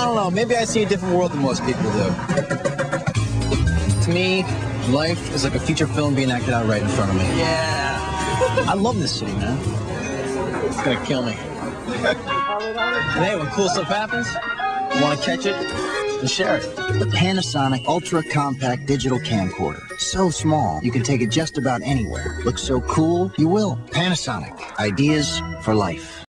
don't know. Maybe I see a different world than most people do. To me, life is like a feature film being acted out right in front of me. Yeah. I love this city, man. It's gonna kill me. And hey, when cool stuff happens, you wanna catch it and share it. The Panasonic Ultra Compact Digital Camcorder. So small, you can take it just about anywhere. Looks so cool, you will. Panasonic. Ideas for life.